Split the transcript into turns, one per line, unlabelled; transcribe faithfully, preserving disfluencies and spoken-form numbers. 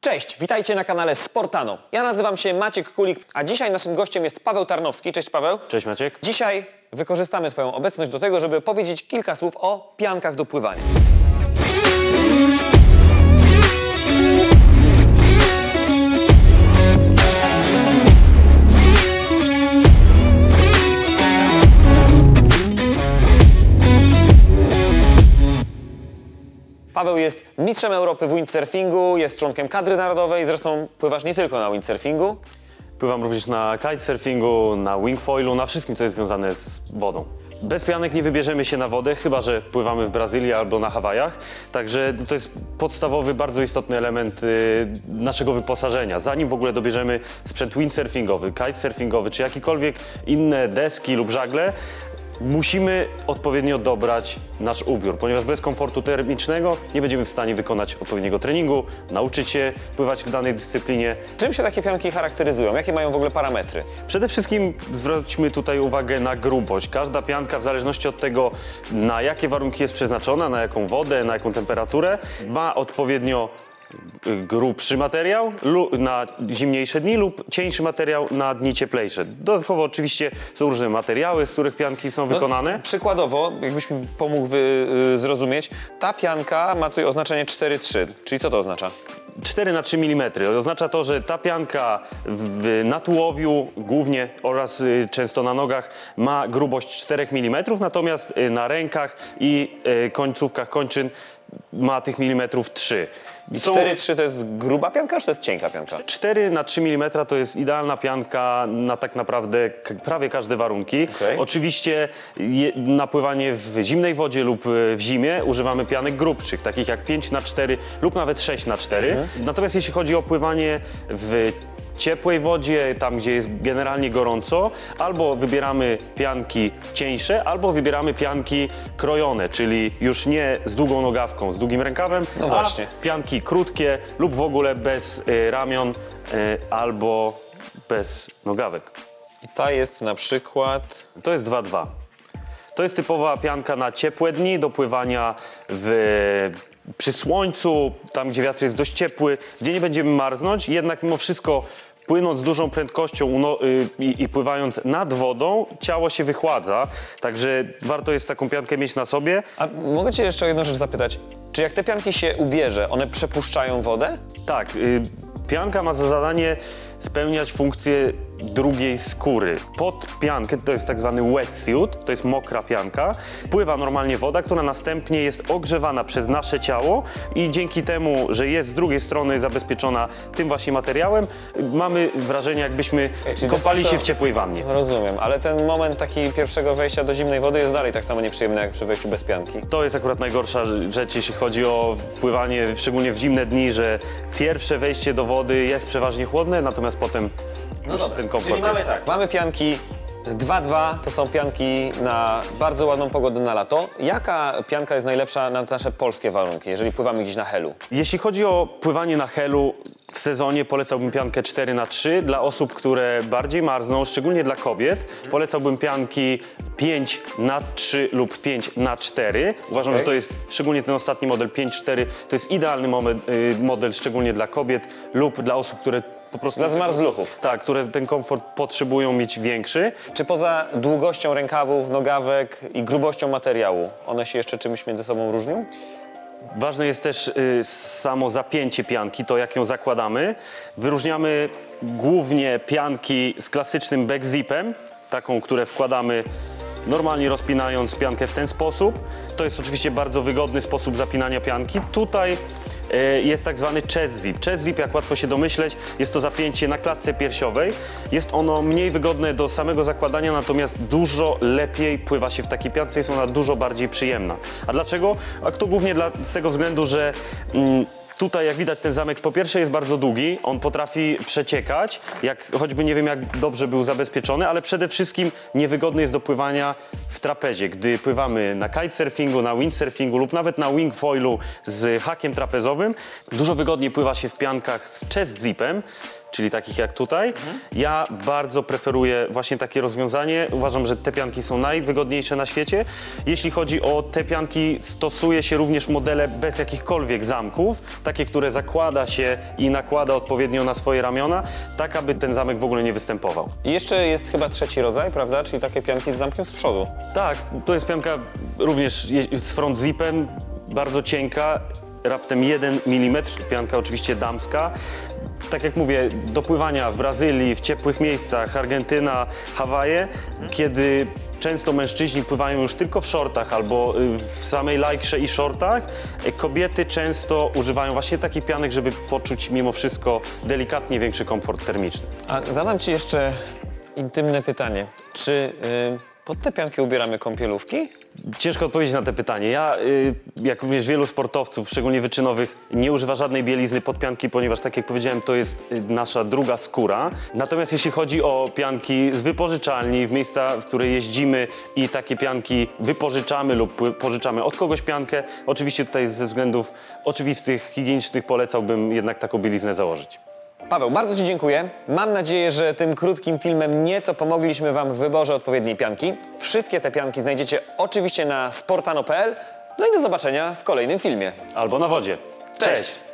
Cześć, witajcie na kanale Sportano. Ja nazywam się Maciek Kulik, a dzisiaj naszym gościem jest Paweł Tarnowski. Cześć Paweł.
Cześć Maciek.
Dzisiaj wykorzystamy Twoją obecność do tego, żeby powiedzieć kilka słów o piankach do pływania. Paweł jest mistrzem Europy w windsurfingu, jest członkiem kadry narodowej, zresztą pływasz nie tylko na windsurfingu.
Pływam również na kitesurfingu, na wingfoilu, na wszystkim, co jest związane z wodą. Bez pianek nie wybierzemy się na wodę, chyba że pływamy w Brazylii albo na Hawajach. Także to jest podstawowy, bardzo istotny element y, naszego wyposażenia. Zanim w ogóle dobierzemy sprzęt windsurfingowy, kitesurfingowy czy jakikolwiek inne deski lub żagle, musimy odpowiednio dobrać nasz ubiór, ponieważ bez komfortu termicznego nie będziemy w stanie wykonać odpowiedniego treningu, nauczyć się pływać w danej dyscyplinie.
Czym się takie pianki charakteryzują? Jakie mają w ogóle parametry?
Przede wszystkim zwróćmy tutaj uwagę na grubość. Każda pianka, w zależności od tego, na jakie warunki jest przeznaczona, na jaką wodę, na jaką temperaturę, ma odpowiednio grubszy materiał na zimniejsze dni lub cieńszy materiał na dni cieplejsze. Dodatkowo oczywiście są różne materiały, z których pianki są wykonane.
No, przykładowo, jakbyś mi pomógł wy, y, zrozumieć, ta pianka ma tutaj oznaczenie cztery trzy, czyli co to oznacza?
cztery na trzy milimetry. Oznacza to, że ta pianka w, na tułowiu głównie oraz y, często na nogach ma grubość cztery milimetry, natomiast y, na rękach i y, końcówkach kończyn ma tych milimetrów trzy.
I cztery trzy to jest gruba pianka, czy to jest cienka pianka?
cztery na trzy milimetry to jest idealna pianka na tak naprawdę prawie każde warunki.
Okay.
Oczywiście je, na pływanie w zimnej wodzie lub w zimie używamy pianek grubszych, takich jak pięć na cztery lub nawet sześć na cztery. Mhm. Natomiast jeśli chodzi o pływanie w ciepłej wodzie, tam gdzie jest generalnie gorąco, albo wybieramy pianki cieńsze, albo wybieramy pianki krojone, czyli już nie z długą nogawką, z długim rękawem,
no
a
właśnie.
pianki krótkie lub w ogóle bez y, ramion y, albo bez nogawek.
I ta jest na przykład...
To jest dwa dwa. To jest typowa pianka na ciepłe dni do pływania w... przy słońcu, tam gdzie wiatr jest dość ciepły, gdzie nie będziemy marznąć, jednak mimo wszystko płynąc z dużą prędkością no, yy, i, i pływając nad wodą, ciało się wychładza, także warto jest taką piankę mieć na sobie.
A mogę Cię jeszcze o jedną rzecz zapytać, czy jak te pianki się ubierze, one przepuszczają wodę?
Tak, yy, pianka ma za zadanie spełniać funkcję drugiej skóry. Pod piankę, to jest tak zwany wetsuit, to jest mokra pianka, pływa normalnie woda, która następnie jest ogrzewana przez nasze ciało i dzięki temu, że jest z drugiej strony zabezpieczona tym właśnie materiałem, mamy wrażenie, jakbyśmy
Czyli
kąpali
facto...
się w ciepłej wannie.
Rozumiem, ale ten moment taki pierwszego wejścia do zimnej wody jest dalej tak samo nieprzyjemny jak przy wejściu bez pianki.
To jest akurat najgorsza rzecz, jeśli chodzi o pływanie, szczególnie w zimne dni, że pierwsze wejście do wody jest przeważnie chłodne, natomiast potem
No
już
dobra,
ten komfort
czyli mamy
jest.
tak, mamy pianki dwa dwa, to są pianki na bardzo ładną pogodę na lato. Jaka pianka jest najlepsza na nasze polskie warunki, jeżeli pływamy gdzieś na helu?
Jeśli chodzi o pływanie na helu w sezonie, polecałbym piankę cztery na trzy. Dla osób, które bardziej marzną, szczególnie dla kobiet, polecałbym pianki pięć na trzy lub pięć na cztery. Uważam,
Okay.
że to jest, szczególnie ten ostatni model pięć cztery, to jest idealny model, model szczególnie dla kobiet lub dla osób, które po prostu...
Dla zmarzluchów.
Tak, które ten komfort potrzebują mieć większy.
Czy poza długością rękawów, nogawek i grubością materiału, one się jeszcze czymś między sobą różnią?
Ważne jest też y, samo zapięcie pianki, to jak ją zakładamy. Wyróżniamy głównie pianki z klasycznym backzipem, taką, które wkładamy normalnie rozpinając piankę w ten sposób. To jest oczywiście bardzo wygodny sposób zapinania pianki. Tutaj y, jest tak zwany chest zip. Chest zip, jak łatwo się domyśleć, jest to zapięcie na klatce piersiowej. Jest ono mniej wygodne do samego zakładania, natomiast dużo lepiej pływa się w takiej piance, jest ona dużo bardziej przyjemna. A dlaczego? A to głównie dla, z tego względu, że mm, tutaj, jak widać, ten zamek po pierwsze jest bardzo długi, on potrafi przeciekać, jak choćby nie wiem jak dobrze był zabezpieczony, ale przede wszystkim niewygodny jest do pływania w trapezie. Gdy pływamy na kitesurfingu, na windsurfingu lub nawet na wingfoilu z hakiem trapezowym, dużo wygodniej pływa się w piankach z chest zipem, czyli takich jak tutaj. Mhm. Ja bardzo preferuję właśnie takie rozwiązanie. Uważam, że te pianki są najwygodniejsze na świecie. Jeśli chodzi o te pianki, stosuje się również modele bez jakichkolwiek zamków, takie, które zakłada się i nakłada odpowiednio na swoje ramiona, tak aby ten zamek w ogóle nie występował.
I jeszcze jest chyba trzeci rodzaj, prawda? Czyli takie pianki z zamkiem z przodu.
Tak, to jest pianka również z front zipem, bardzo cienka, raptem jeden milimetr, pianka oczywiście damska. Tak jak mówię, do pływania w Brazylii, w ciepłych miejscach, Argentyna, Hawaje, kiedy często mężczyźni pływają już tylko w shortach albo w samej lajkrze i shortach, kobiety często używają właśnie takich pianek, żeby poczuć mimo wszystko delikatnie większy komfort termiczny.
A zadam ci jeszcze intymne pytanie. Czy yy, pod te pianki ubieramy kąpielówki?
Ciężko odpowiedzieć na to pytanie. Ja, y, jak również wielu sportowców, szczególnie wyczynowych, nie używa żadnej bielizny pod pianki, ponieważ, tak jak powiedziałem, to jest y, nasza druga skóra. Natomiast jeśli chodzi o pianki z wypożyczalni, w miejsca, w które jeździmy i takie pianki wypożyczamy lub pożyczamy od kogoś piankę, oczywiście tutaj ze względów oczywistych, higienicznych polecałbym jednak taką bieliznę założyć.
Paweł, bardzo ci dziękuję. Mam nadzieję, że tym krótkim filmem nieco pomogliśmy wam w wyborze odpowiedniej pianki. Wszystkie te pianki znajdziecie oczywiście na sportano kropka p l. No i do zobaczenia w kolejnym filmie.
Albo na wodzie.
Cześć. Cześć.